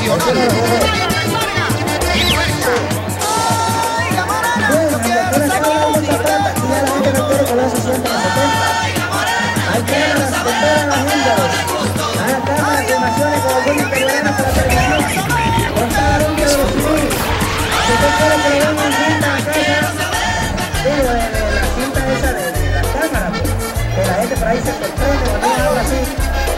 nacional. Ahí se sorprende cuando uno habla así.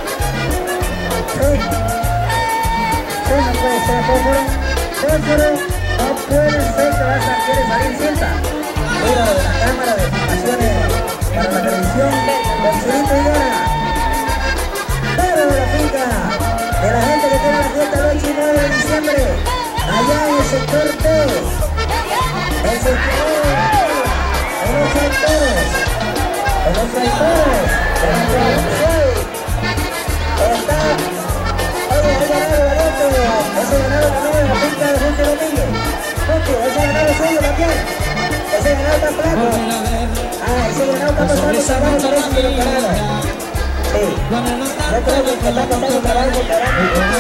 Sí, no puede ser fósforo. Fósforo, no puede ser que vas a querer salir cinta. Mira de la cámara de filmaciones para la televisión con Chilito Higuera. Pero de la finca de la gente que tiene la fiesta el 8 y 9 de diciembre, allá en el sector T. El sector en los sectores. En los sectores. Está, oye, hay ganado Valiente, ese ganado también en la finca de Jorge Domínguez. Jorge, ese ganado es suyo también. Ese ganado está flaco. Ese ganado está pasando trabajo para eso que lo carajo. Sí, yo creo que está pasando trabajo por carajo. El ganado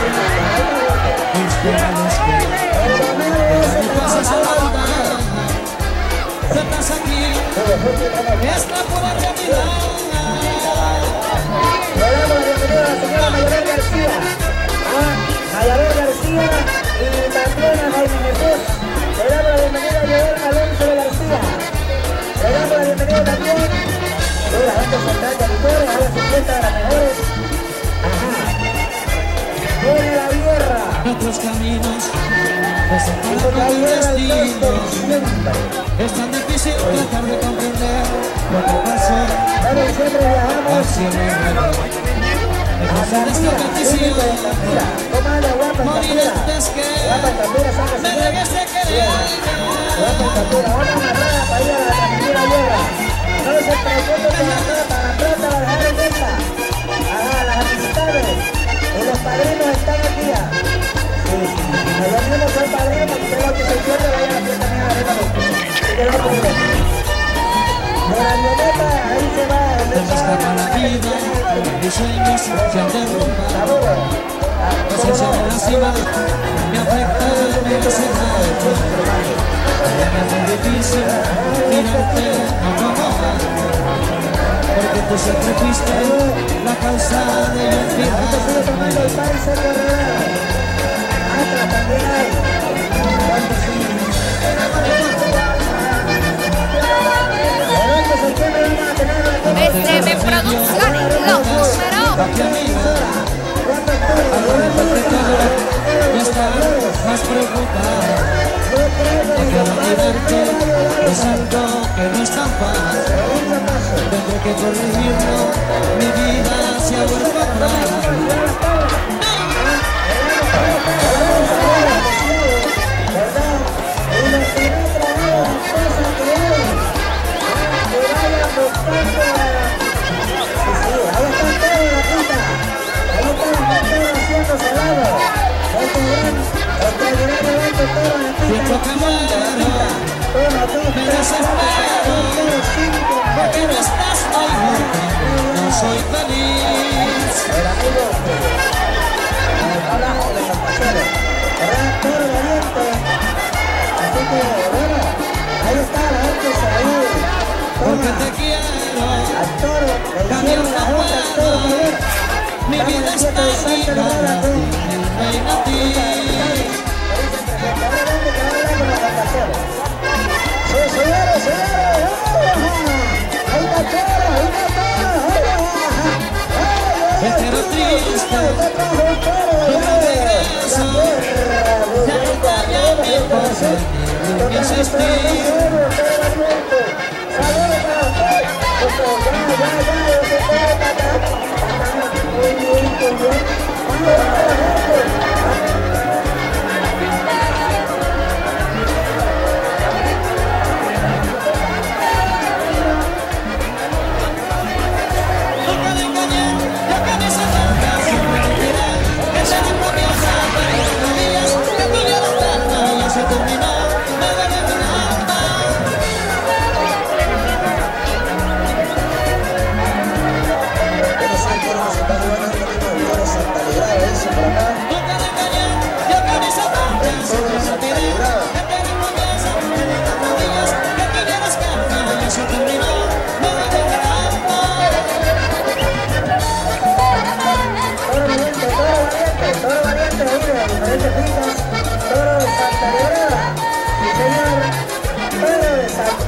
ese está pasando trabajo. Estás aquí, es la pura realidad. Le damos la bienvenida a la señora Mayabel García, Mayabel García y también a Jaime Jesús. Le damos la bienvenida a Joel Alonso de García. Le damos la bienvenida también a la gente central de Licores, a la fiesta de las mejores. Viene la guerra. Nuestros caminos nos separan del destino. Es tan difícil tratar de comprender lo que pasó. Pero siempre viajamos hacia el mundo. a Campira, toma la guapa en morir Campira. antes que Guapa en Campira, saca me dejes de querer. guapa en Campira, una amarrada para ir a la Campira guerra. No se preocupe que la plata la dejaron lista. Las amistades y los padrinos están aquí ya. Sí, allá mismo soy padrino para que usted lo que se pierde vaya a la fiesta mía arriba. De la avioneta, ahí se va. Se me escapa la vida, mis sueños se han derrumbado. La ausencia de la cima me afecta mi ansiedad. Me hace difícil mirarte no como porque tú siempre fuiste la causa de mi enfermedad. SM Producciones, los números. Y estar más preocupada de que olvidarte es algo que no es tan fácil. Tendré que corregirlo, mi vida se ha vuelto rara. Siento que muero, me desespero, porque no estás hoy, no soy feliz. El amigo hablamos de los paseros, ¿verdad? Toro Valiente. Así que bueno, ahí está la gente Saúl. Porque te quiero, Al toro, el cielo de la junta, al toro mayor. mi vida está ligada, reina a ti. Señores, ahí está Toro, ahí está Toro. Me quiero triste, no me regreso, ya no calla mi corazón, ni mi existir. Saludos para usted. Muy bien.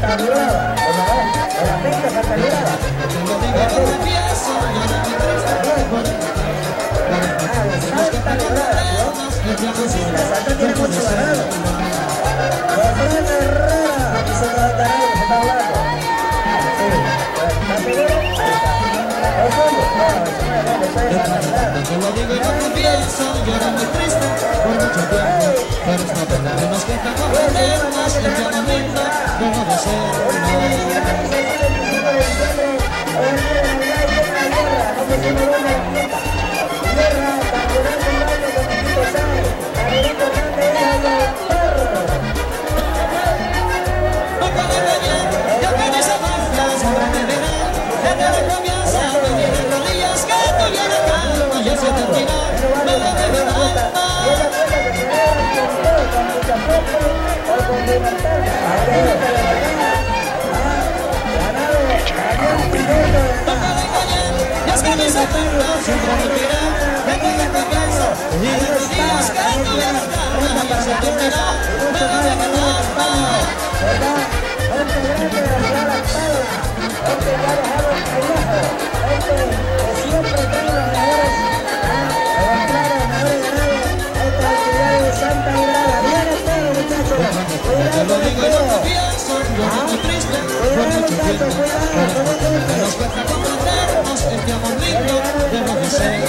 Santa Librada, de la finca Santa Librada. Santa Librada, ¿no? La Santa tiene mucho ganado. Efraín Herrera, aquí se nos está hablando. Sí, ¿está seguro? Ahí está. Te lo digo y lo confieso, yo era muy triste por mucho tiempo, pero esta pena no nos deja comprendernos, el que no lindo dejó de ser siempre me queda, me queda en casa, y de los días que tuviera calma, y se terminó, me lo deja ¿verdad? Gente grande de la espalda, gente que ha dejado el pellejo, gente que siempre trae los mejores ejemplares, los mejores ganados, estas actividades de Santa Librada. Bien ustedes, muchachos, te lo digo y lo confieso, yo estoy muy triste por mucho tiempo, pero nos cuesta comprendernos, este amor lindo dejó de ser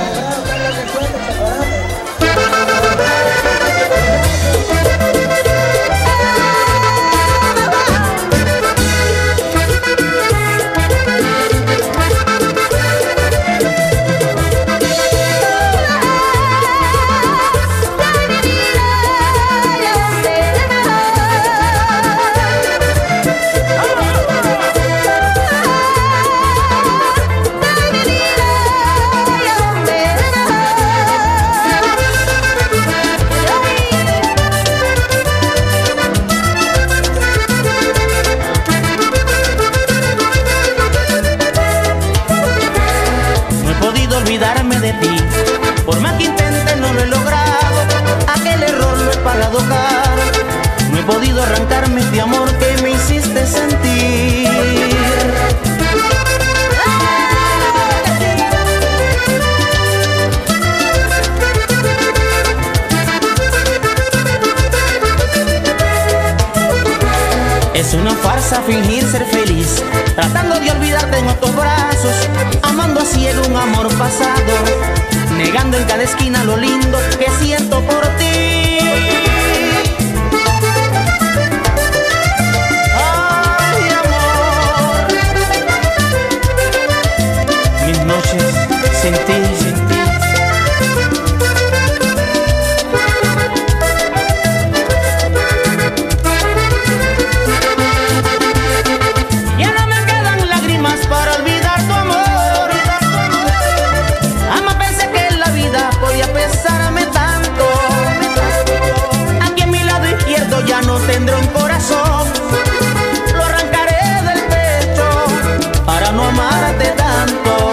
olvidarme de ti, por más que intente no lo he logrado, aquel error lo he pagado caro, no he podido arrancarme este amor que me hiciste sentir. Es una farsa fingir ser feliz, tratando de olvidarte en otros brazos, amando así en un amor pasado, negando en cada esquina lo lindo que siento por ti. Ay, amor, mis noches sin ti, sin ti. Ya no tendré un corazón, lo arrancaré del pecho para no amarte tanto.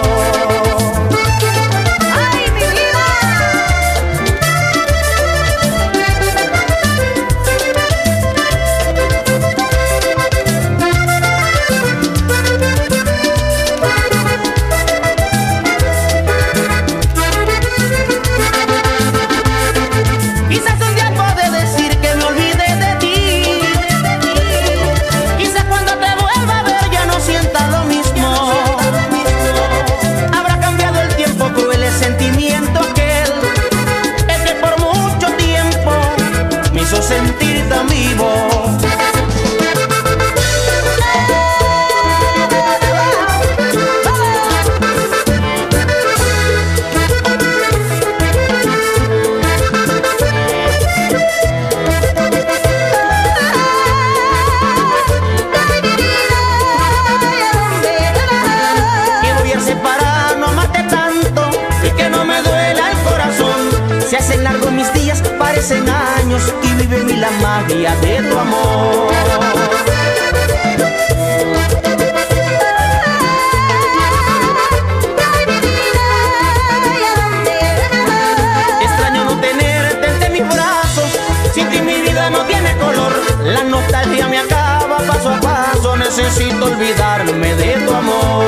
¡Ay, mi vida! Quizás un día puede decir que me olvidé de ti. Quizás cuando te vuelva a ver ya no sienta lo mismo. Habrá cambiado el tiempo, cruel el sentimiento aquel, el que por mucho tiempo me hizo sentir tan vivo. Se hacen largos mis días, parecen años, y vive en mí la magia de tu amor. Extraño no tenerte entre mis brazos, sin ti mi vida no tiene color, la nostalgia me acaba. necesito olvidarme de tu amor.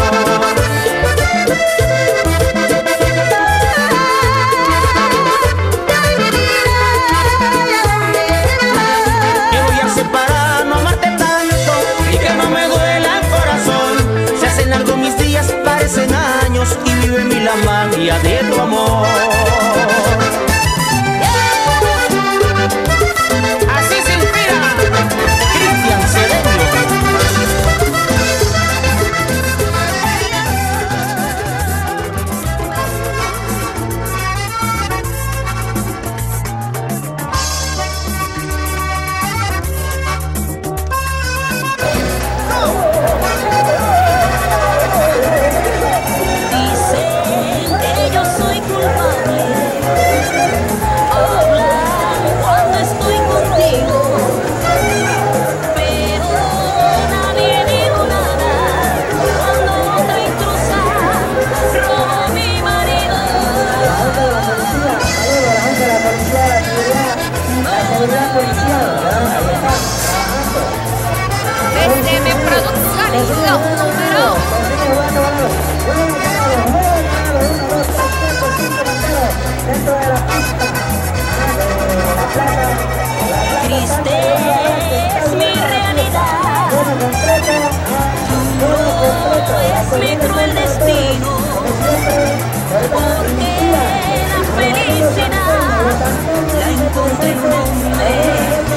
¿Qué voy a hacer para no amarte tanto y que no me duela el corazón? Se hacen largos mis días, parecen años, y vive en mí la magia de tu amor. Así se inspira Cristian Cedeño. Dicen que yo soy culpable, hablan cuando estoy contigo, pero nadie dijo nada cuando otra intrusa robó mi marido. SM Producciones, los números. Triste es mi realidad, duro es mi cruel destino, porque la felicidad la encontré en un hombre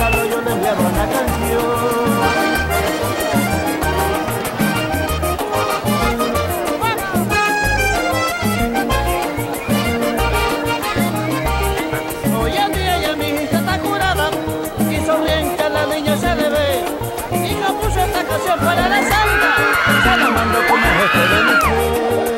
regalo yo le enviaba una canción. Hoy en día ya mi hija está curada y sonríen que la niña se le ve. Y compuso esta canción para la santa, se la mando como gesto de mi fe.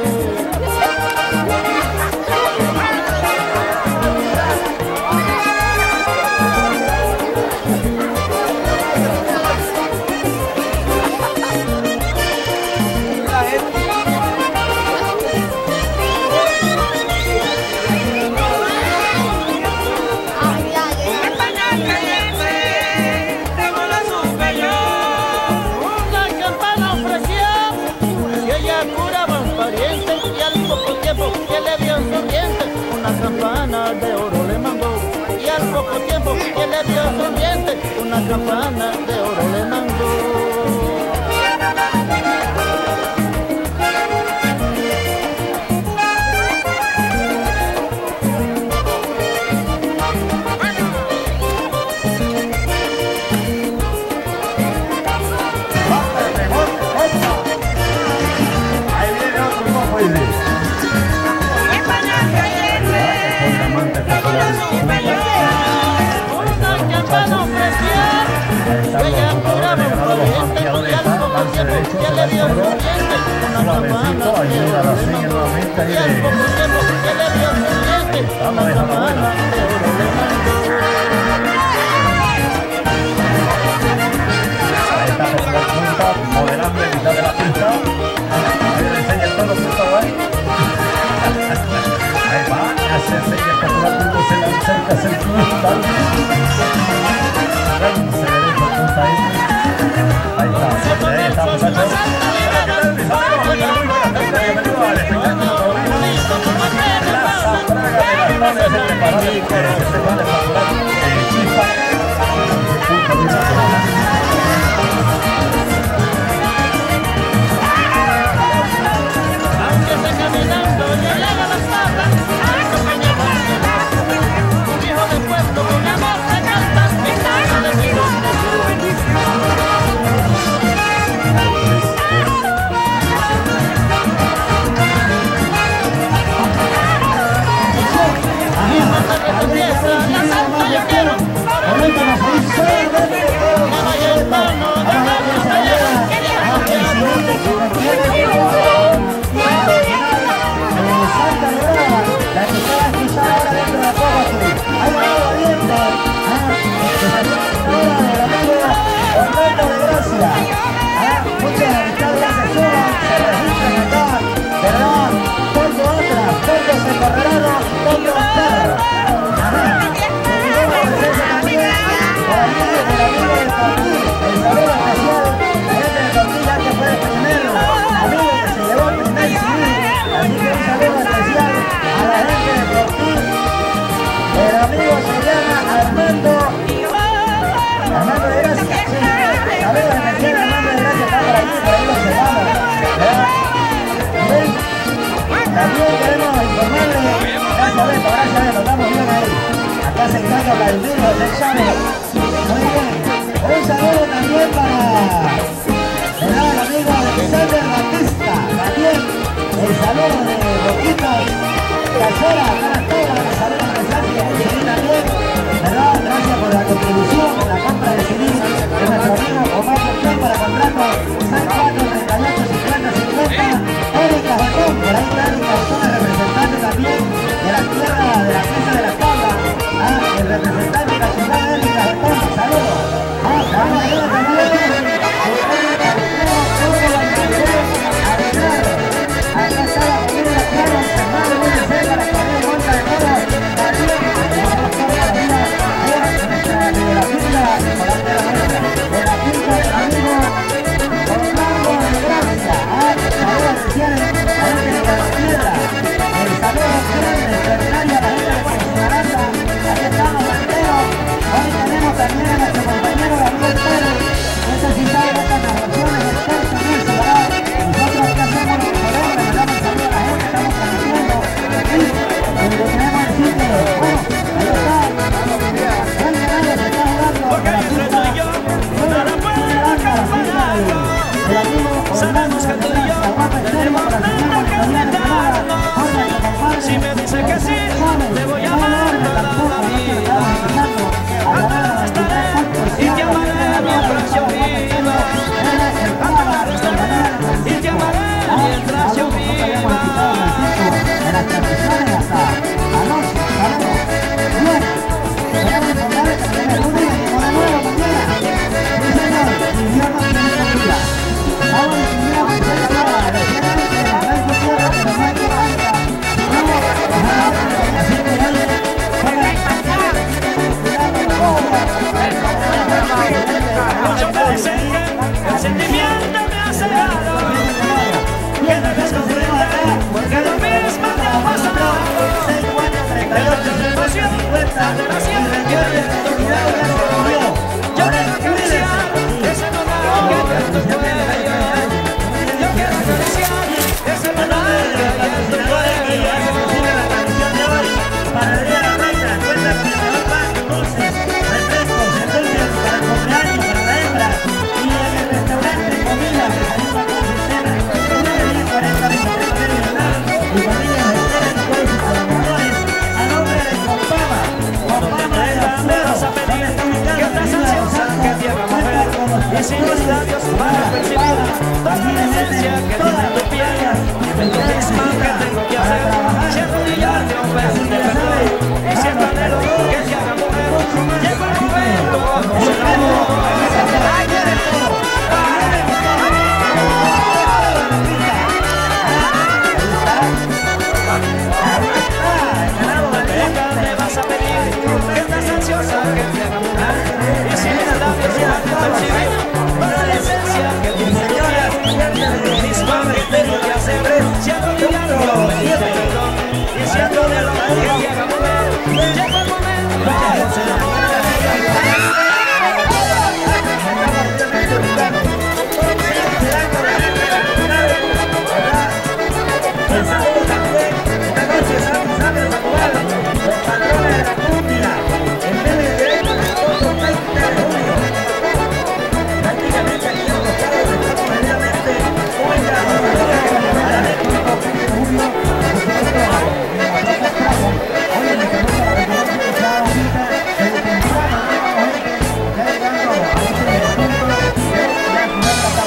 Que le dio sonriente, una campana de oro le mandó. Y al poco tiempo que le dio sonriente, una campana de oro le mandó. Que le dio sonriente, una campana de oro le mandó. Y al poco tiempo que le dio sonriente, una campana de oro le mandó. Ahí está por la punta, modelando en mitad de la pista. Ahí le enseña todo los puntos, ahí va, ya se enseña por la punta, se le acerca, se le punta. Se le deja punta ahí. Ahí está muchachos. Bienvenido al espectáculo Plaza Praga de las Tablas del Preparado que se van a facturar en Chispa. Aunque esté caminando y le haga las patas, acompañemos un hijo del pueblo con amor se canta, está de mi nombre su bendición. Gracias. fiesta de la siembra que tanto cuello. Yo quiero acariciar ese lunar que tanto cuello. Yo quiero acariciar ese lunar que tanto cuello. Para el día de la reina, cuenta con el mejor pan, dulces, refrescos, endulces para el cumpleaños, para la hembra. Y en el restaurante comida, desayuno con cena, 9:40 de y familias esperan todos sus colaboradores a nombre de Compama. Compama de la Vas a pedir que estás ansiosa que te haga mujer y sin los labios para percibir toda la esencia que tiene tu piel. Lo mismo que tengo que hacer, si arrodillarte a un beso de perdón y si el anhelo que te haga mujer, llega el momento como el amor. Me vas a pedir que estás ansiosa que te haga mujer y si los labios para percibir toda la esencia que tiene tu piel. Lo mismo que tengo que hacer, si arrodillarte a un beso de perdón y si el anhelo que te haga mujer, llega el momento como el amor. el saludo también, esta noche estamos a saludar los patrones de la cumbia, en vivo y directo en el otro 20 de julio. Prácticamente aquí en los carros estamos previamente hoy a la gente del 20 de julio, hoy en el camino de la recordación de cada cita, desde temprano, ya llegando a este punto de la ciudad de la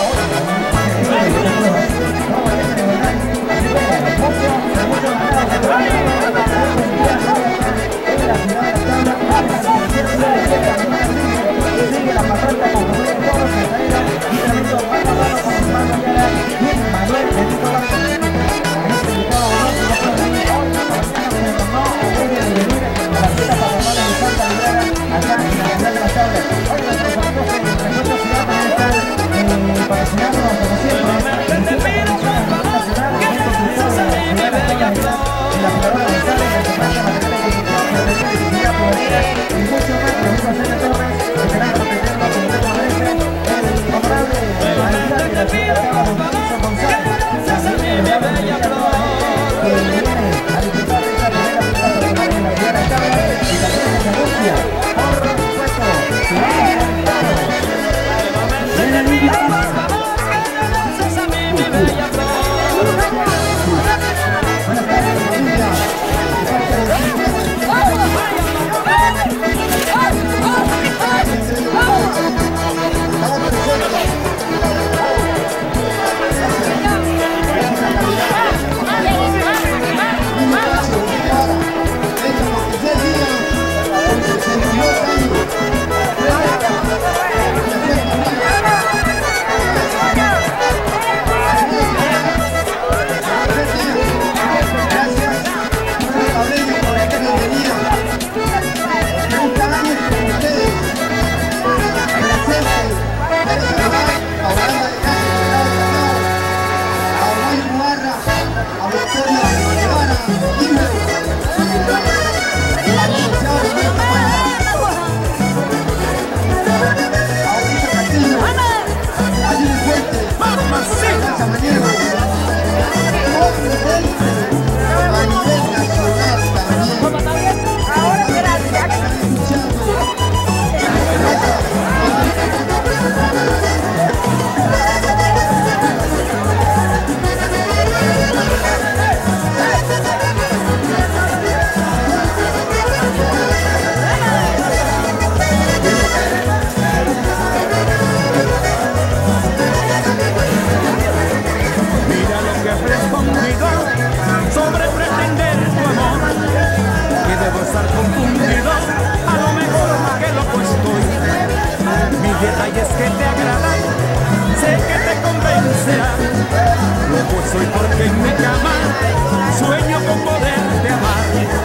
Detalles que te agradan, sé que te convencerán. Loco soy porque en mi cama sueño con poderte amar.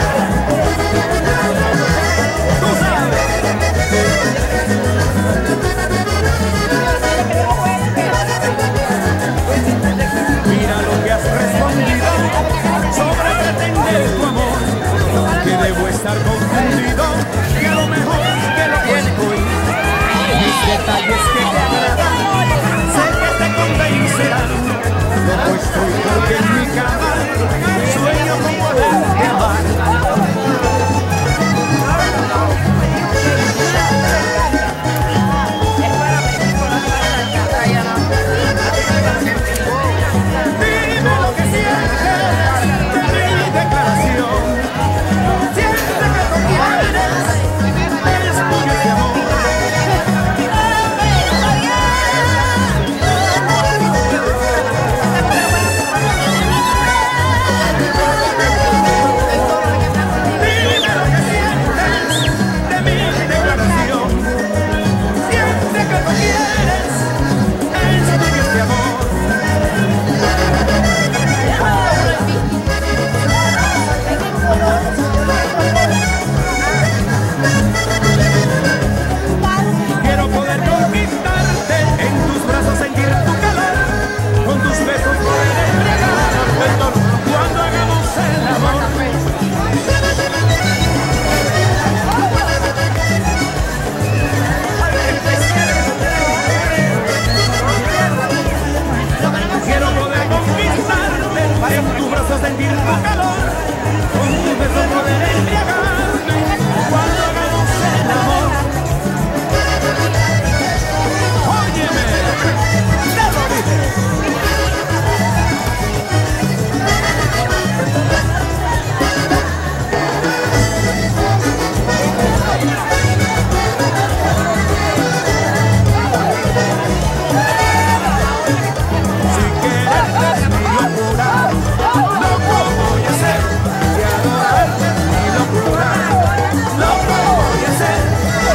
Tú sabes. Mira lo que has respondido sobre pretender tu amor, que debo estar confundido. detalles que te agradan, sé que te convencerán. Loco estoy porque en mi cama sueño con poderte amar. Dime lo que sientes de mi declaración. Siente que tú quieres, eres tuyo de amor. Quiero poder conquistarte, en tus brazos sentir tu calor, con tus besos poder embriagarme cuando hagamos el amor. Quiero poder conquistarte, en tus brazos sentir tu calor, con tus besos poder embriagarme cuando hagamos el amor. Óyeme, te lo dije. Si quererte es mi locura, loco voy a ser. Si adorarte es mi locura, loco voy a ser.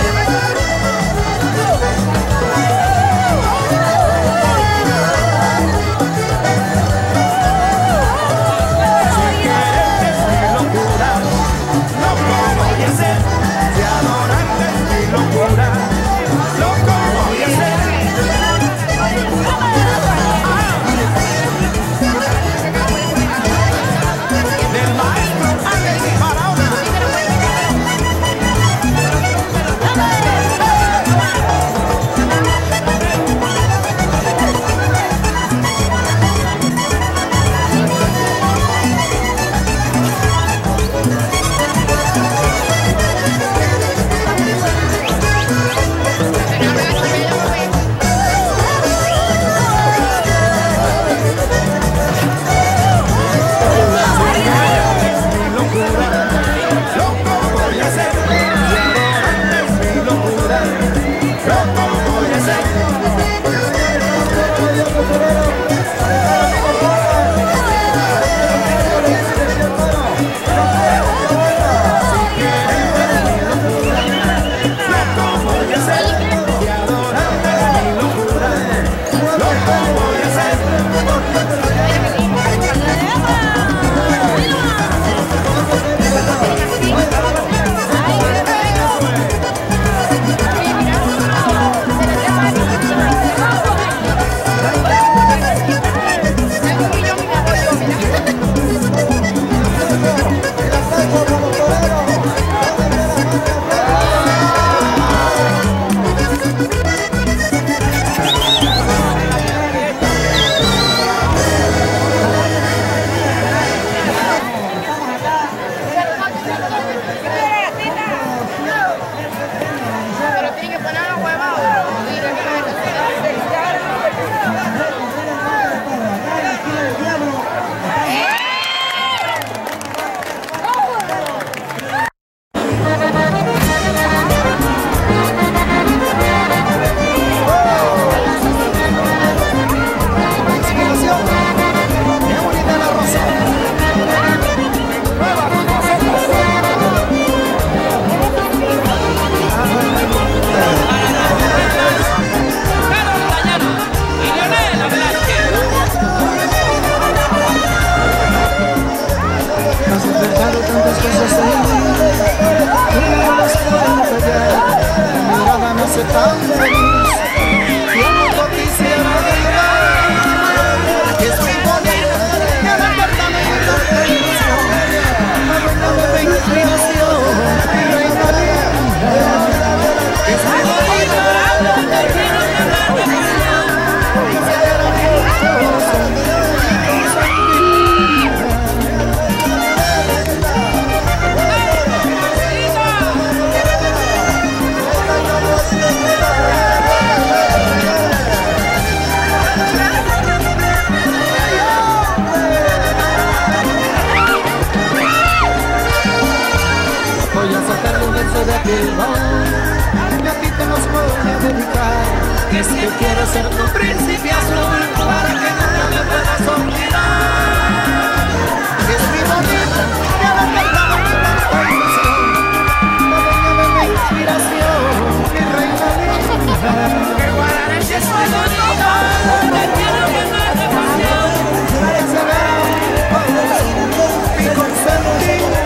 Si quererte es mi locura, loco voy a ser. Si adorarte es mi locura, loco voy a ser. Del maestro Alex Barahona. Inclinación Es que quiero ser tu príncipe azul para que nunca me puedas olvidar. Es mi bonita, que ha despertado mi tanta ilusión, la dueña de mi inspiración, mi reina linda. Que guardaré si estoy bonita, te quiero llenar de pasión. Será mi consentida.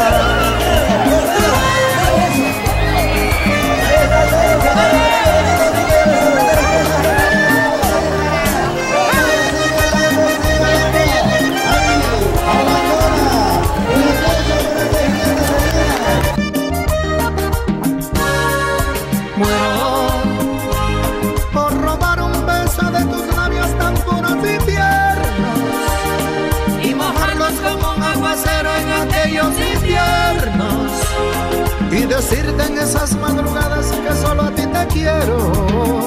Y decirte en esas madrugadas que solo a ti te quiero.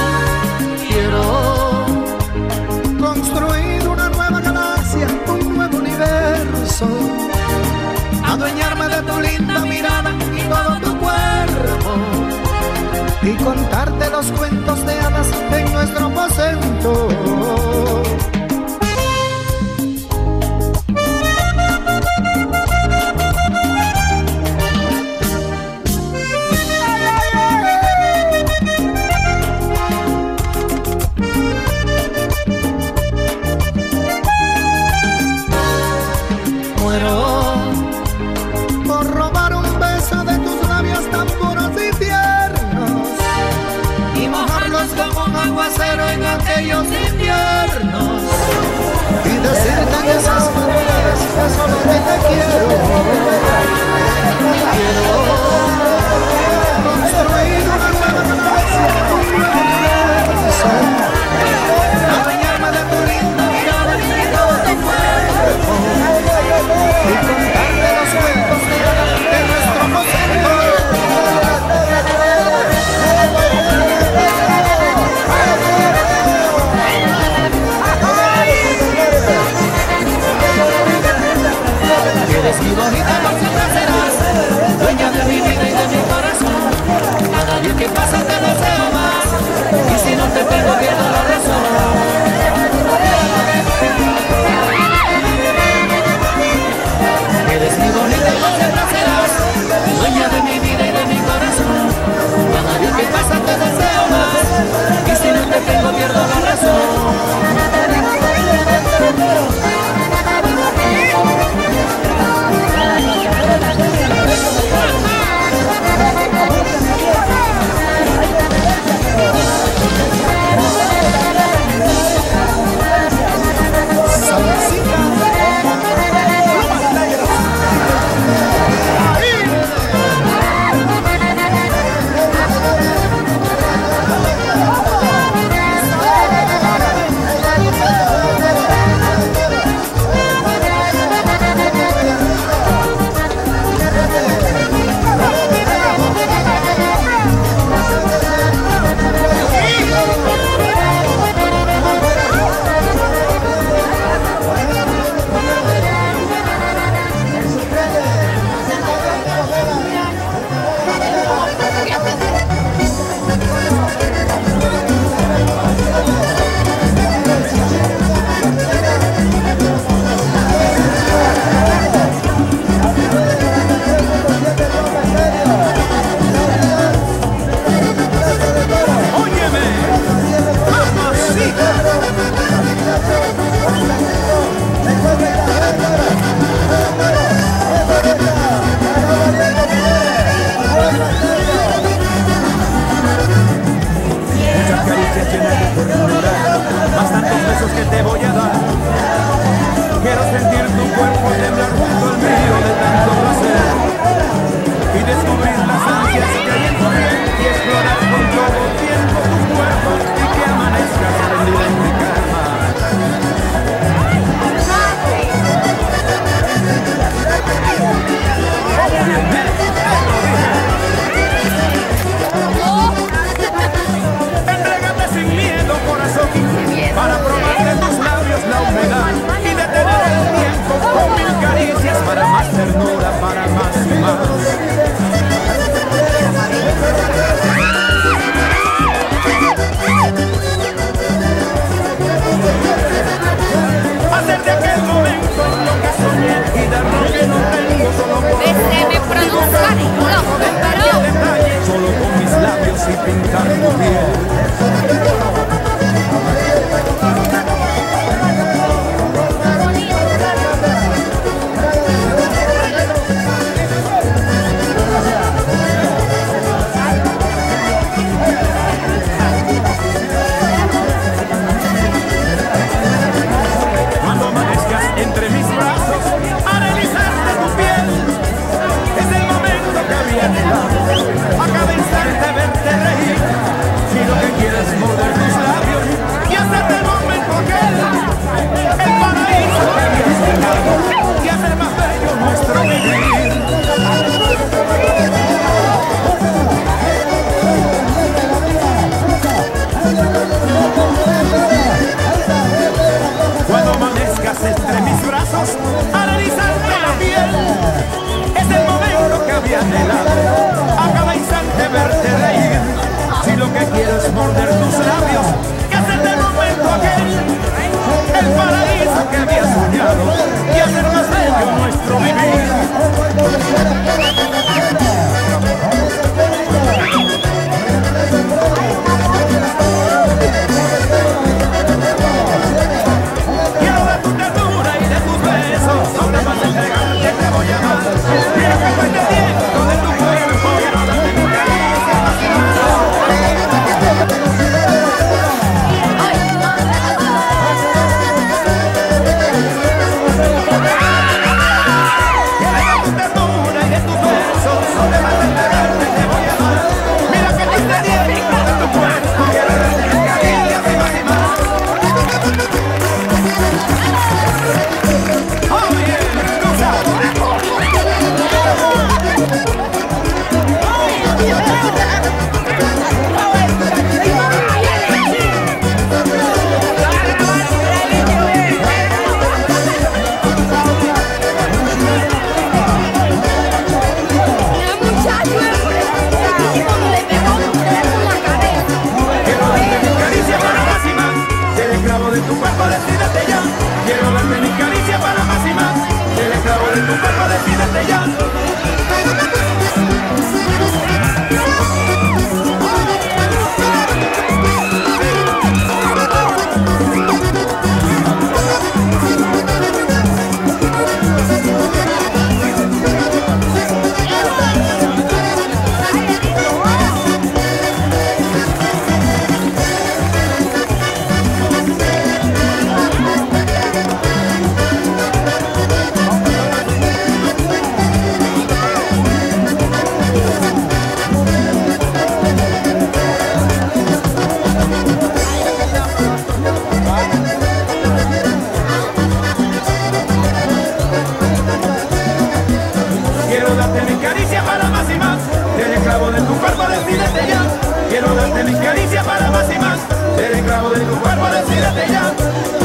Quiero construir una nueva galaxia, un nuevo universo, adueñarme de tu linda mirada y todo tu cuerpo, y contarte los cuentos de hadas en nuestro aposento. En aquellos inviernos y decirte en esas maneras que solo a ti te quiero. Quiero construir una nueva galaxia, un nuevo universo, adueñarme de tu linda mirada y todo tu cuerpo, y contarte los cuentos de nuestro aposento. Eres mi bonita, por siempre serás dueña de mi vida y de mi corazón. Cada día que pasa te deseo más, y si no te tengo pierdo la razón. Eres mi bonita, por siempre serás dueña de mi vida y de mi corazón. Cada día que pasa te deseo más, y si no te tengo pierdo la razón. Para probar de tus labios lo que quieres es morder tus labios y hacerte el momento aquel, el paraíso que habías soñado, y hacer más bello nuestro vivir. Cuando amanezcas entre mis brazos, analizarte la piel, es el momento que había anhelado, a cada instante verte reír. Si lo que quiero es morder tus labios, que hacerte el momento aquel, el paraíso que había soñado, y hacer más bello nuestro vivir. Quiero de tu ternura y de tus besos, sobre más entregarte te voy a amar. Quiero que cuente tiempo de tu cuerpo, quiero darte mi caricia más y más. Quiero de tu ternura y de tus besos, sobre más entregarte te voy a amar. Mira que cuente tiempo de tu cuerpo, quiero darte mi caricia más y más. Quiero darte mi caricia para más y más, ser esclavo de tu cuerpo, decídete ya. Quiero darte mi caricia para más y más, ser esclavo de tu cuerpo, decídete ya. Quiero darte mi caricia para más y más, ser esclavo de tu cuerpo, decídete ya. Quiero darte mi caricia para más y más, ser esclavo de tu cuerpo, decídete ya.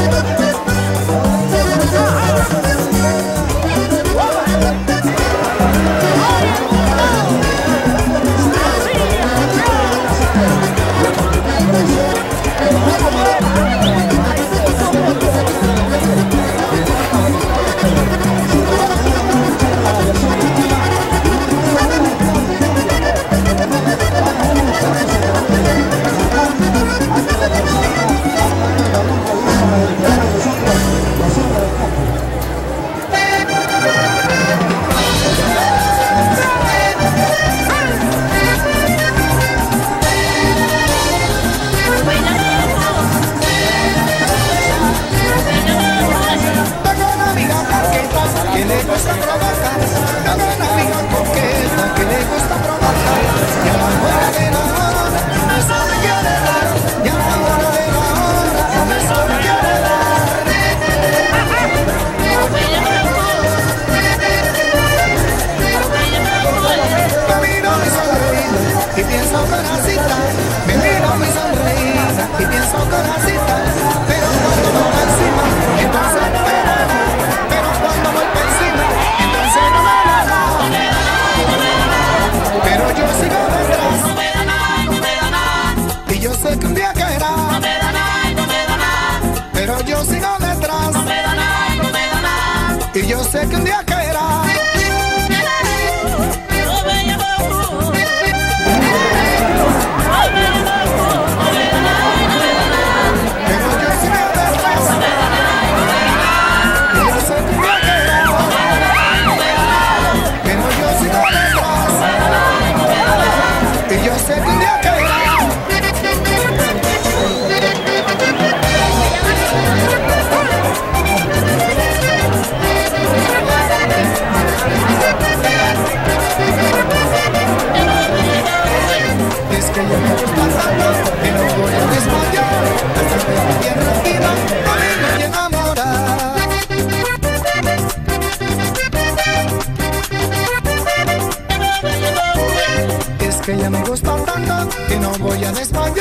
Tengo una amiga coqueta que le gusta trabajar. Tengo una amiga coqueta que le gusta trabajar. Y a la hora de la hora me sabe quiere dar. Y a la hora de la hora me sabe quiere dar. Me miro y sonreír y pienso corazita. Me miro y sonreír y pienso corazita. Pero cuando voy encima, entonces no me da nada. Pero cuando voy por encima, entonces no me da nada. Pero yo sigo detrás. Y yo sé que un día caerá. Pero yo sigo detrás. Y yo sé que un día caerá. Pero yo sigo detrás. Y yo sé que un día caerá. Pero yo sigo detrás. Y yo sé que un día caerá.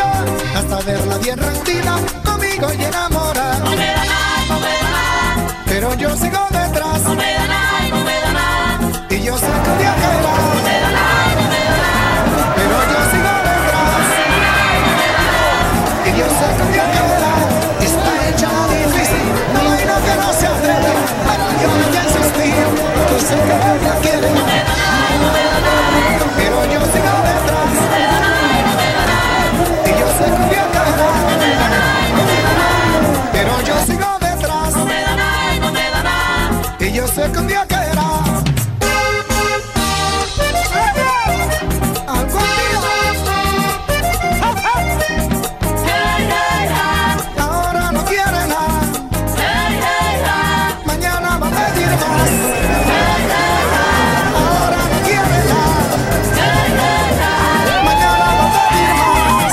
hasta verla bien rendida, conmigo y enamorada. No me da nada, no me da nada. Pero yo sigo detrás, No me da nada, no me da nada. y yo sé que un día quedará. No me da nada, no me da nada. Pero yo sigo detrás, y yo sé que un día quedará. Está hecha difícil, no hay no que no se atreve, pero yo voy a insistir, yo sé que ella quiere. No me da nada, no me da nada. Pero yo sigo detrás, No me da nada, no me da nada. y yo sé que un día quedará. No me da nada, no me da nada. Pero yo sigo detrás, No me da nada, no me da nada. y yo sé que un día caerá. Algún Hey, hey, día, ahora no quiere nada, hey, hey, mañana va a pedir más. Ahora no quiere nada, mañana va a pedir más.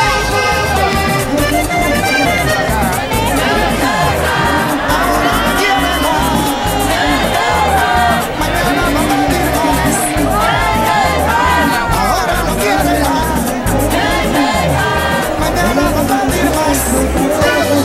Ahora no quiere nada, mañana va a pedir más. Ahora no quiere nada, mañana va a pedir más.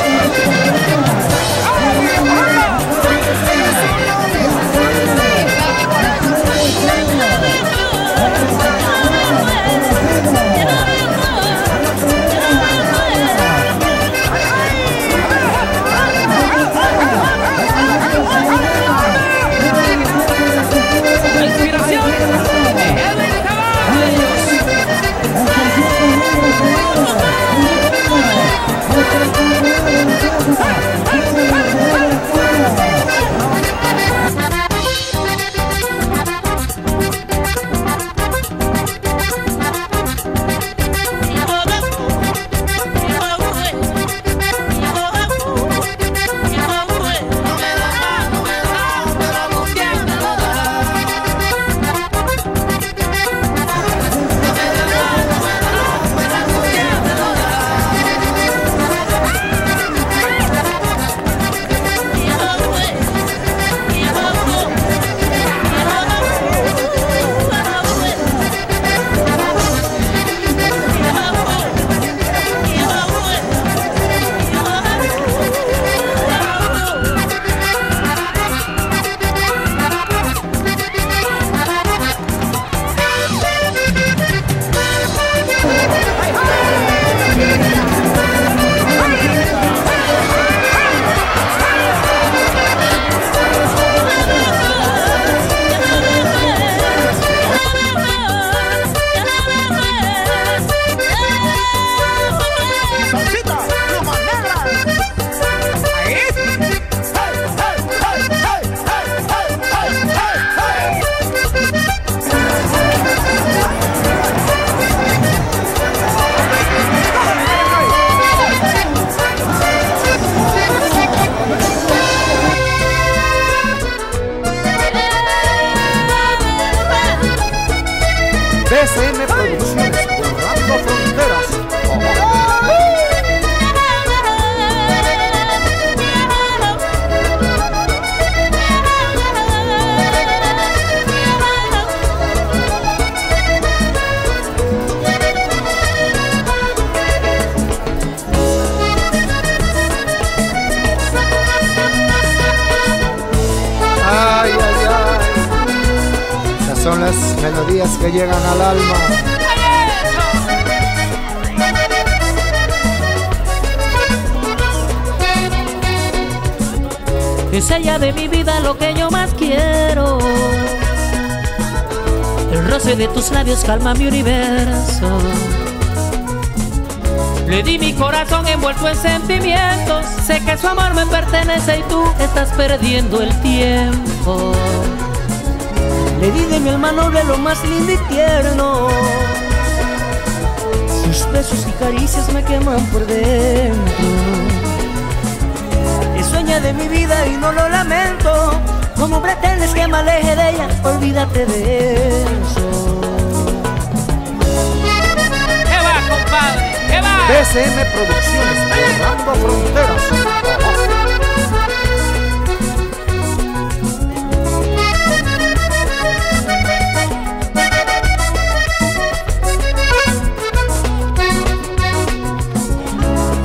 La inspiración de Edwin Caballos. Salsita, plumas negras. Ahí. Hey, hey, hey, hey, hey, hey, hey, hey. BCM Producciones, borrando fronteras. Ay, ay, ay. Estas son las melodías que llegan al alma. Es ella de mi vida lo que yo más quiero. El roce de tus labios calma mi universo. Le di mi corazón envuelto en sentimientos. Sé que su amor me pertenece y tú estás perdiendo el tiempo. Le di de mi alma noble lo más lindo y tierno. Sus besos y caricias me queman por dentro. Es sueña de mi vida y no lo lamento. ¿Cómo pretendes que me aleje de ella? Olvídate de eso. ¿Qué va, compadre? ¿Qué va? BCM Producciones, borrando fronteras.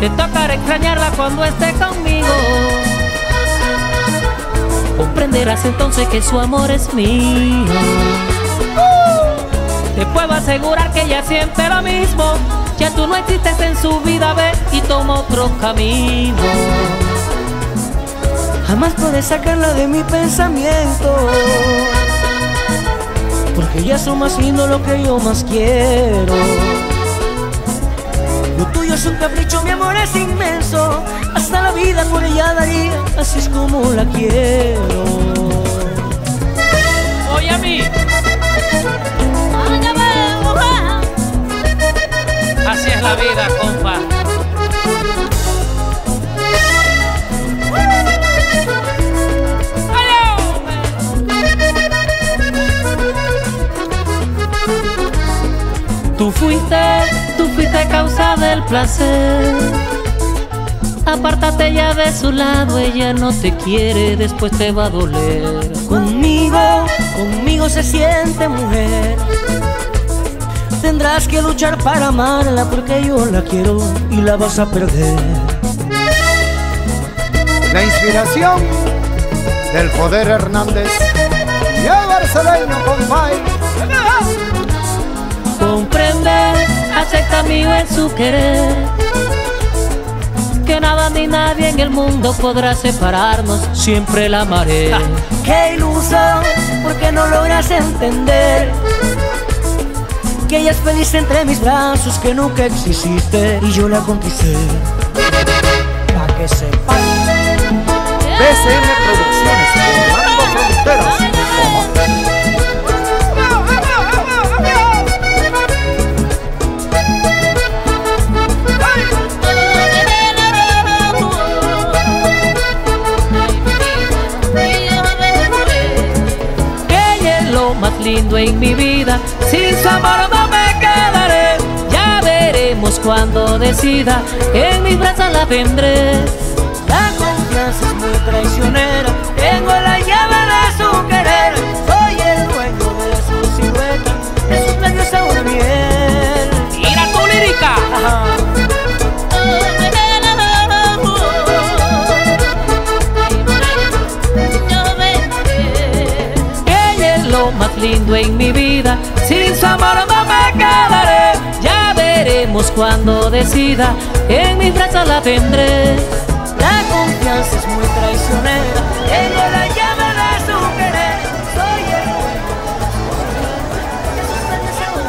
te tocará extrañarla cuando esté conmigo. Comprenderás entonces que su amor es mío. Te puedo asegurar que ella siente lo mismo. Ya tú no existes en su vida, ve y toma otro camino. Jamás podré sacarla de mi pensamiento, porque ella es lo más lindo, lo que yo más quiero. Lo tuyo es un capricho, mi amor es inmenso. Hasta la vida por ella daría, así es como la quiero. Oye a mí. Así es la vida, compa. Tú fuiste causa del placer. Apártate ya de su lado, ella no te quiere, después te va a doler. Conmigo se siente mujer. Tendrás que luchar para amarla, porque yo la quiero y la vas a perder. La inspiración del Poder Hernández y el barcelona, compay. Comprende, acepta mi en su querer, que nada ni nadie en el mundo podrá separarnos, siempre la amaré. Qué ilusión, porque no logras entender que ella es feliz entre mis brazos, que nunca exististe y yo la conquisté. Pa' que sepa. BCN Producciones, Fernando Fronteras. Ella es lo más lindo en mi vida, sin su amor no me quedaré. Ya veremos cuando decida, en mis brazos la tendré. La confianza es muy traicionera, tengo la llave de su querer. Soy el dueño de su silueta, de sus labios sabor miel. ¡Mira tu lírica! Ajá. Ella es lo más lindo en mi vida, sin su amor no me quedaré. Ya veremos cuando decida, en mis brazos la tendré. La confianza es muy traicionera, tengo la llave de su querer. Soy el dueño de sus labios sabor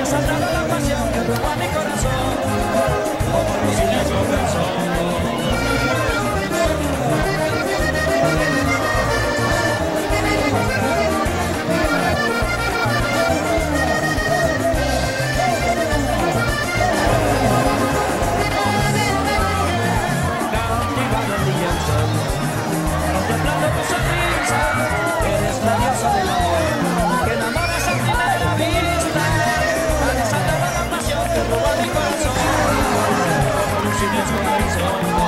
Resaltando la pasión que robó a mi corazón, como Lucía comenzó. Cautivado el día del sol, contemplando tu sonrisa, eres la diosa del amor, que enamoras a primera vista. Resaltando la pasión que robó a mi corazón, como Lucía comenzó.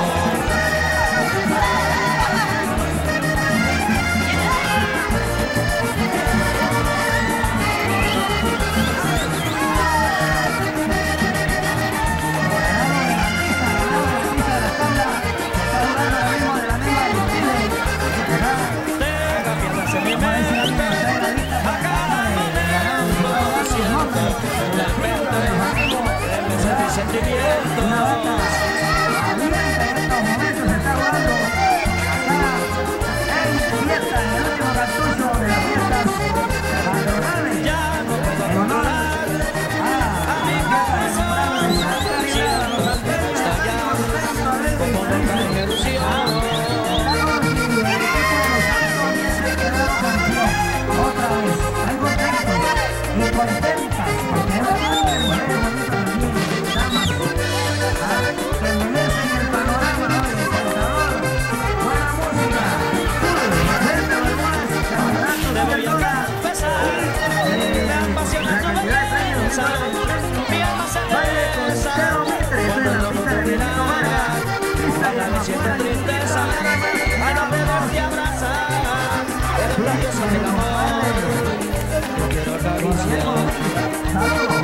Siempre tristeza, a no poderte abrazar, eres la diosa del amor, yo quiero acariciar.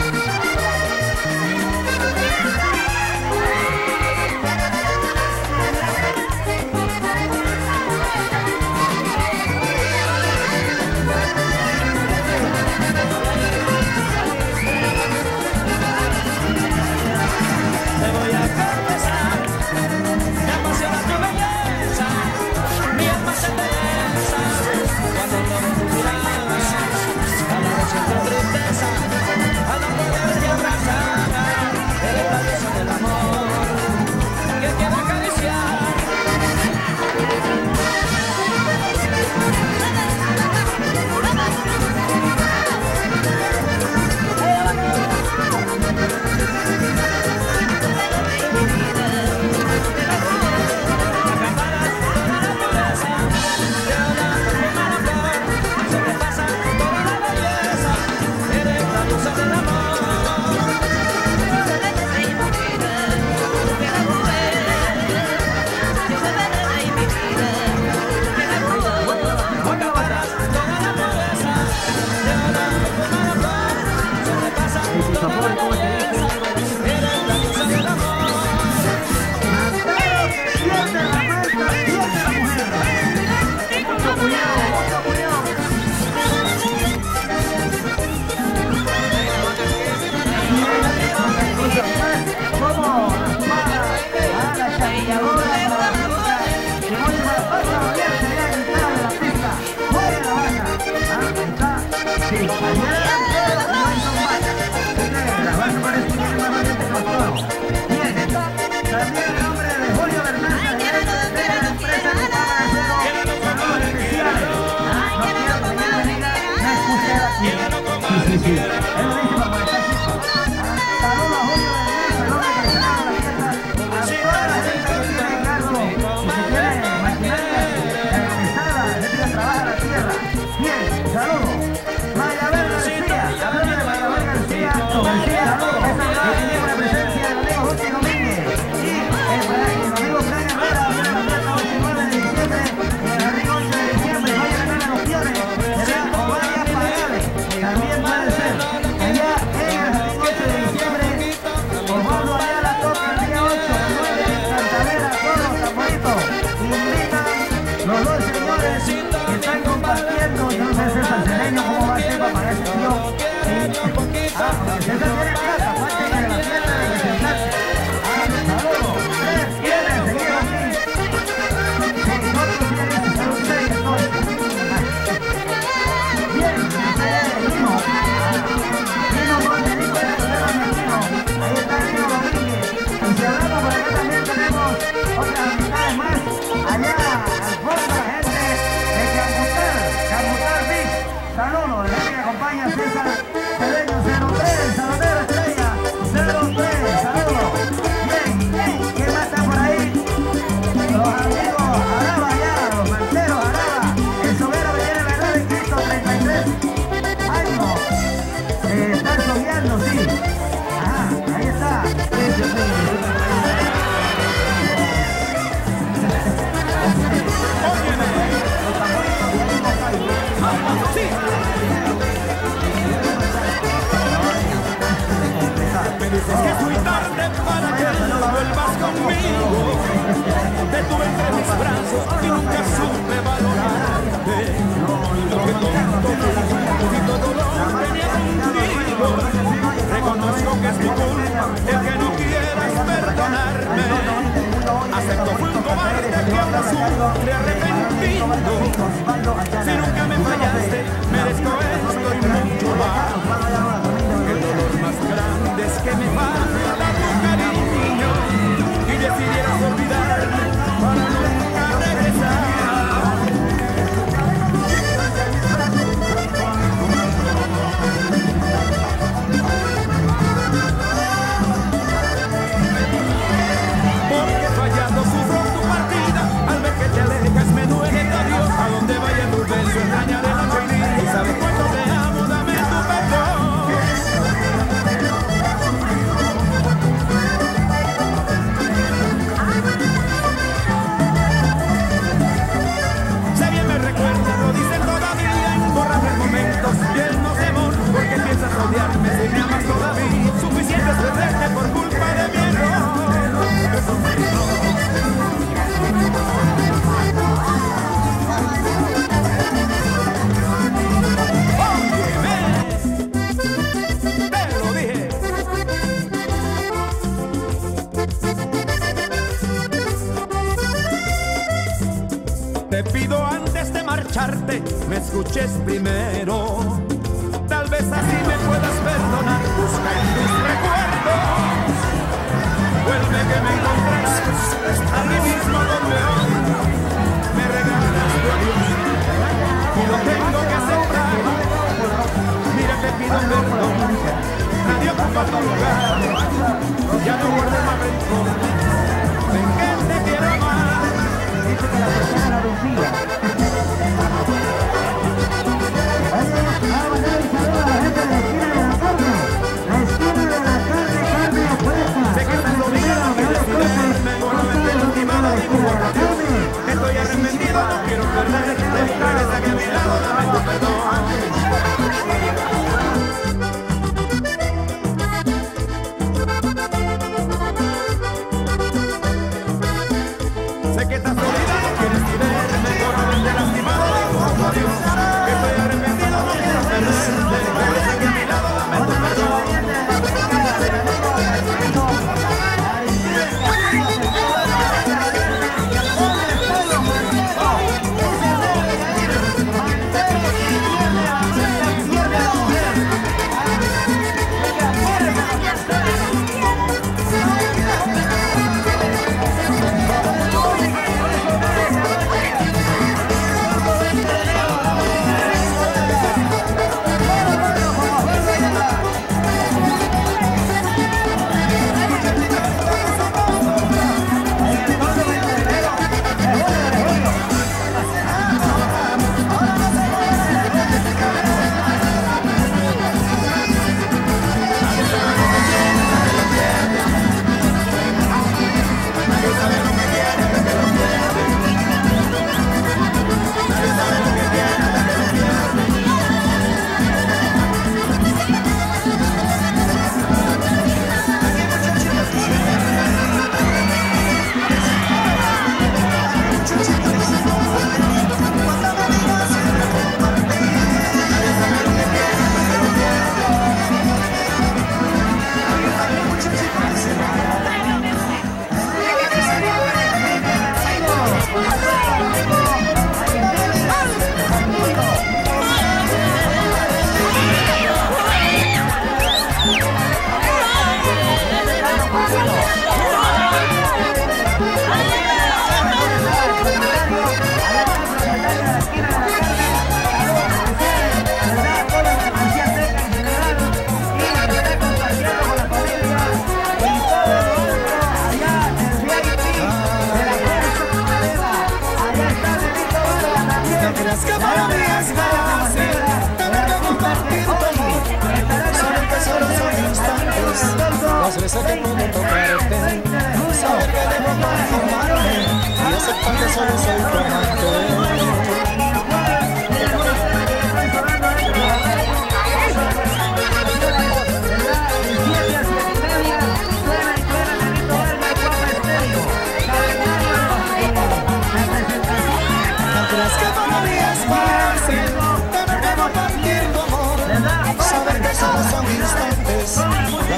Te voy a confesar, me apasiona tu belleza, mi alma se besa cuando no ves tu mirada, cada vez siento tristeza, a no poderte abrazar, eres la diosa del amor, que quiero acariciar. Sí, Es que es muy tarde para que vuelvas conmigo. Te tuve entre mis brazos y nunca supe valorarte. Lo que tonto fui y todo lo tenía contigo. Reconozco que es mi culpa el que no quieras perdonarme. Acepto fui un cobarde que ahora sufre arrepentido. Si nunca me fallaste, merezco esto y mucho más. El dolor más grande es que me falta tu cariño y decidieras olvidarme para nunca regresar. Porque fallando sufro tu partida, al ver que te alejas me duele tu adiós. A donde vaya tu beso extrañaré la alegría y sabes cuánto te amo, dame tu perdón. Si bien me recuerda, lo dicen todavía, imborrables momentos llenos de amor, porque piensas odiarme si me amas todavía. Suficiente es perderte por culpa de mi error. Te pido antes de marcharte, me escuches primero. Tal vez así me puedas perdonar. Busca en tus recuerdos. Vuelve que me encontrarás allí mismo donde hoy me regalas tu adiós. Y lo tengo que aceptar. Mira, te pido perdón. Nadie ocupa tu lugar. Ya no guardes más rencor. Ven que te quiero amar. Dice que la persona la vencía. Vamos a mandar el saludo a la gente de la esquina de la Torno.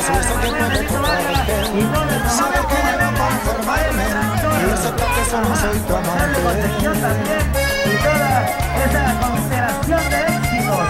si eso que puede tocarte, saber que ya no conformarme y aceptar que solo soy tu amante. Y toda esa constelación de éxitos.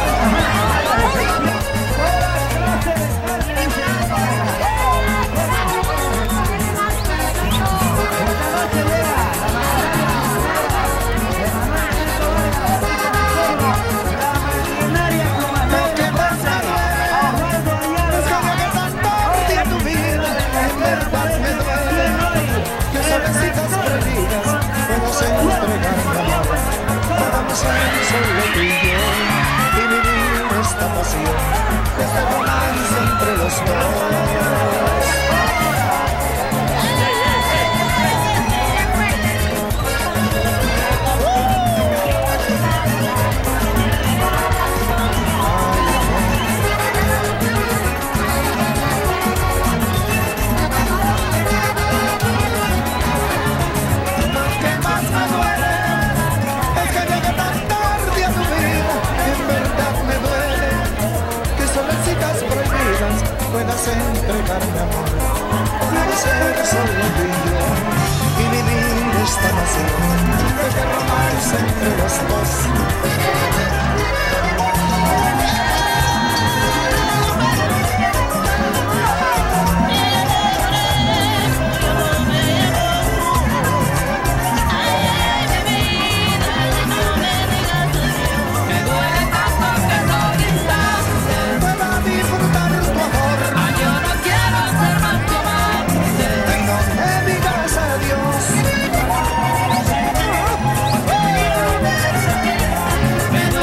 Solo tú y yo, y vivir esta pasión, este romance entre los dos. Puedas entregarme amor, quiero ser solo tú y yo, y vivir esta pasión, este romance entre los dos. Me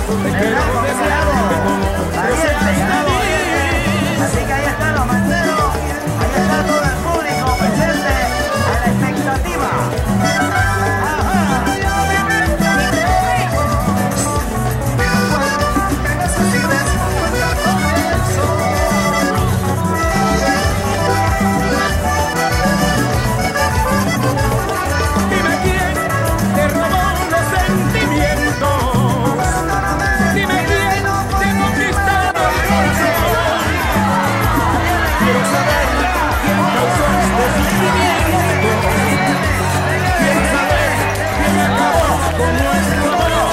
te quiero desear que como deseas feliz. Así que ahí están los manteros, ahí está todo el público presente a la expectativa. Dime quién te robó los sentimientos, dime quién te conquistó el corazón. Quiero saber quién causó este sufrimiento, quiero saber quién acabó con nuestro dolor.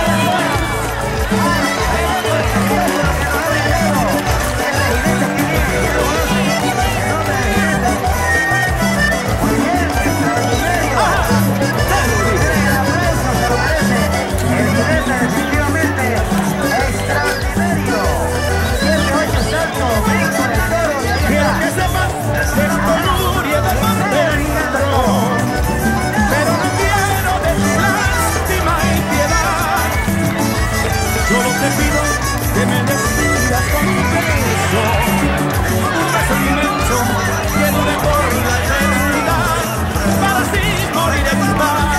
Definitivamente extraordinario. 7-8 saltos, brinco del toro y ahí Quiero está. que sepas que tu furia de más dentro, pero no quiero de tu lástima y piedad. Solo te pido que me despidas con un beso inmenso que dure por la eternidad, para así morir en paz.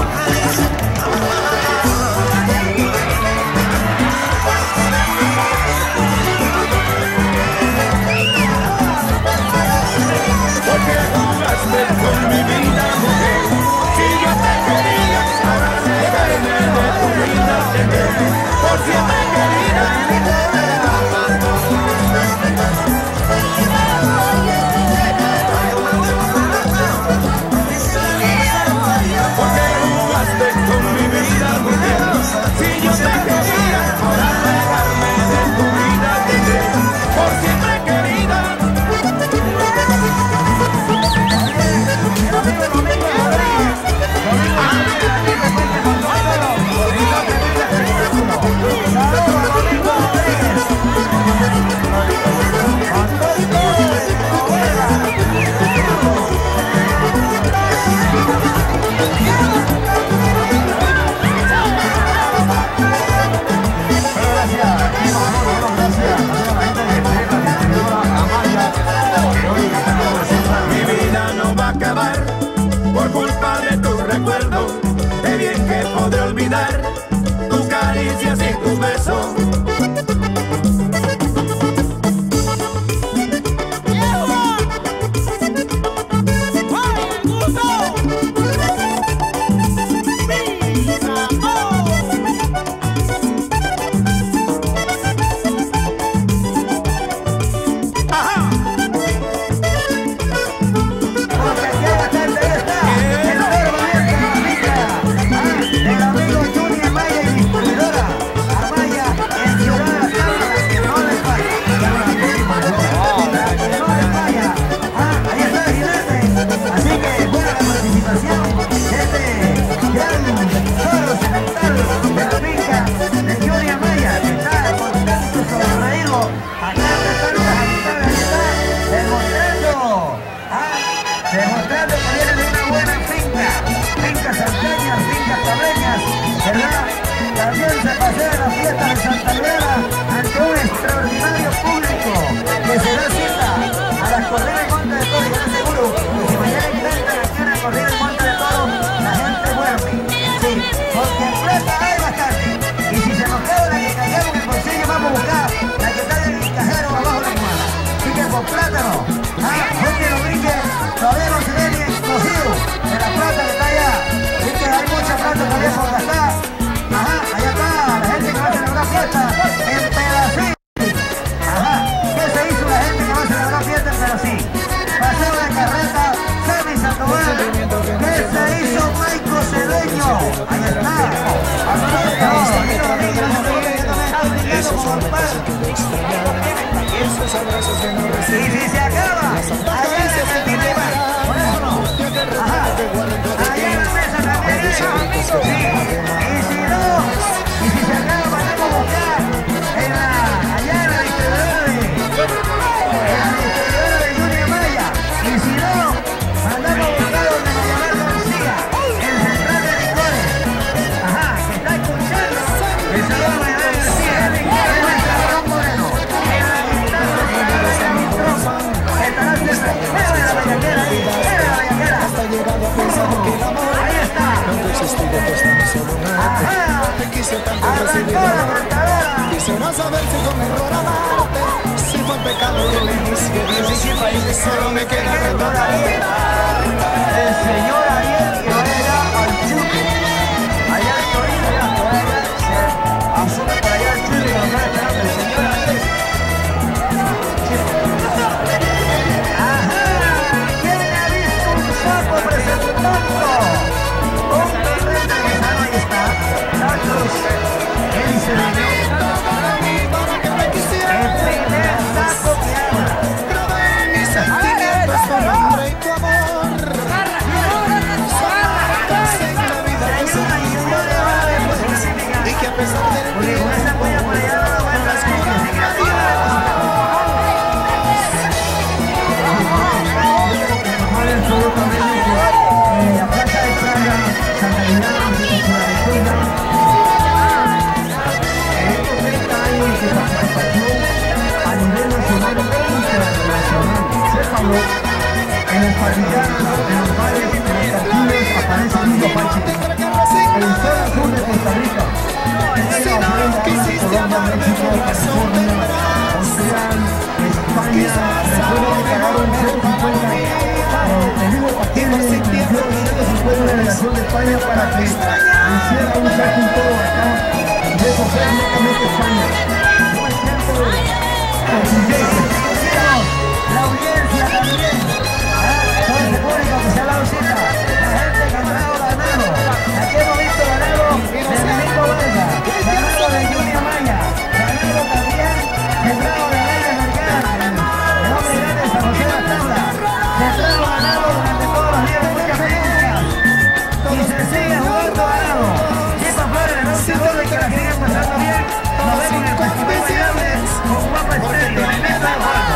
Porque jugaste con mi vida, mujer. Si yo te quería, ahora dejarme de tu vida tener. Por siempre querida. Porque jugaste con mi vida, mujer. Si yo te quería, ahora dejarme de tu vida tener. Por siempre querida. Mi vida no va a acabar por culpa de tus recuerdos. De bien que podré olvidar tus caricias y tus besos. El amigo Junior Maya y distribuidora Amaya en Ciudad Cámara, que no les falla. Que no les falla. Ahí está el jinete. Así que buena la participación de este gran toro cemental de la finca de Junior Maya, que está contento sonreído. Acá están las amistades, ahí está demostrando que viene de una buena finca. Fincas salteñas, fincas cabreñas, ¿verdad? También se pasea la fiesta de Santa Luera ante un extraordinario público que se da cita a las corridas del Monte de Toro. Y yo seguro que si mañana intentan aquí una corrida del Monte de Toro, la gente duerme. Sí, porque en plata hay bastante. Y si se nos queda la que caigamos en el bolsillo, vamos a buscar la que está en el cajero abajo de la almohada. Así que por plátano, gente lo brinque, todavía no se ve ni escogido de la plata que está allá. Así que hay mucha plata todavía por gastar. Allá está la gente que va a celebrar fiesta en Pedacín. ¿Qué se hizo la gente que va a celebrar fiesta en Pedacín? Paseo de carreta, Sammy Sandoval. ¿Qué se hizo Maico Cedeño? Ahí está. Y si se acaba, allá en el Centinela, por eso no. Allá en la mesa también. Sí. Y si no, y si se acaba, vamos a buscar allá en la distribuidora de Junior Maya. Y si no, mandamos a buscar donde Manuel García, el central de licores. Que está escuchando el saludo de a saber si fue un error amarte, si fue un pecado lo mismo, solo me queda recordar el señor Ariel que va a llegar al Chuque, allá en Torino, ya que va a llegar, se asume por allá al Chuque, que nos está esperando el señor Ariel. Ajá, ¿quién ha visto un sapo presentando? Un torrente que sano, ahí está, Nachos, ¿qué dice de mí? El primer sapo que habla. Porque con esa polla por allá no va a entrar el producto de la Plaza de Praga, Santa Liliana, en estos 30 años de participación a nivel nacional e internacional, sépanlo, en el parrillano, en los bares, en los cartones aparece el mismo Pache. El sol azul de Costa Rica. Colombia, México, California, Australia, España, recuerdo que pagaron 150 el mismo paquete dio 150 de delegación de España para que hiciera un saco todo acá y eso fue netamente España. No es tiempo de la audiencia también, todo ese público que se ha dado cita, la gente que ha ganado ganado, aquí hemos visto ganado de Domingo Valga, ganado de Junior Maya, ganado también centrado de Reyes Mercado, el hombre grande de San José de la Tabla, centrado ganado durante todos los días de muchas películas, y se sigue jugando ganado. Chipa Flores, el anunciador de que la siguen pasando bien, nos vemos en el Festival Bailable con Guapa Estéreo, en esta Juanjo.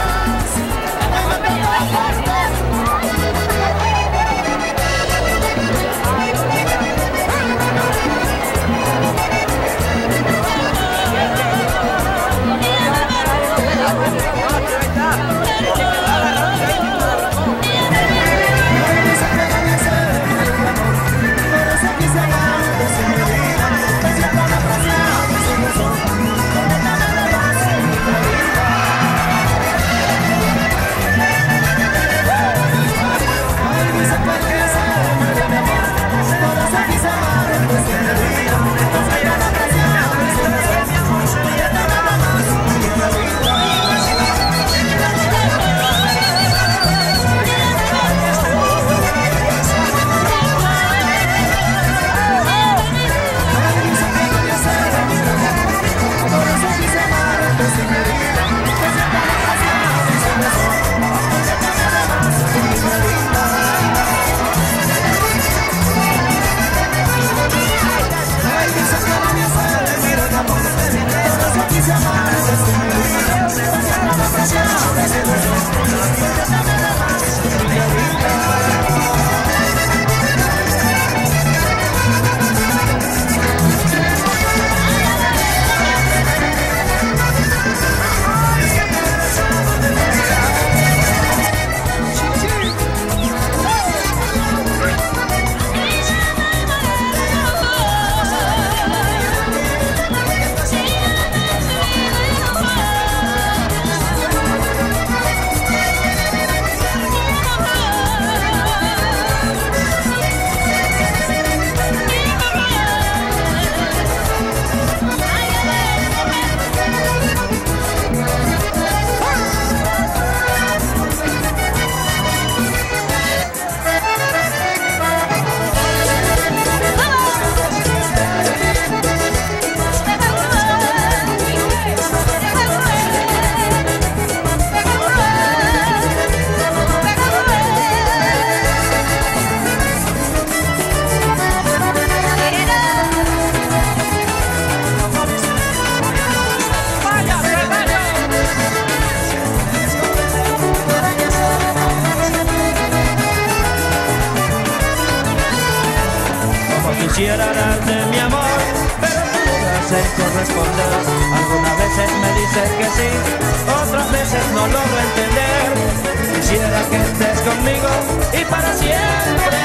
Quisiera darte mi amor, pero tú dudas en corresponder. Algunas veces me dices que sí, otras veces no logro entender. Quisiera que estés conmigo y para siempre.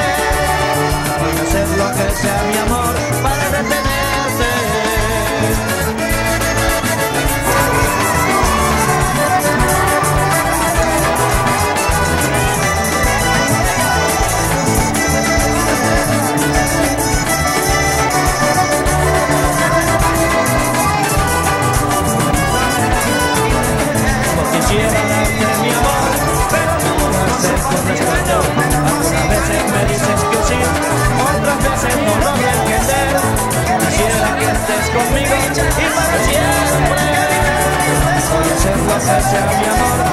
Voy a hacer lo que sea mi amor para detenerte. complacencia, mi amor.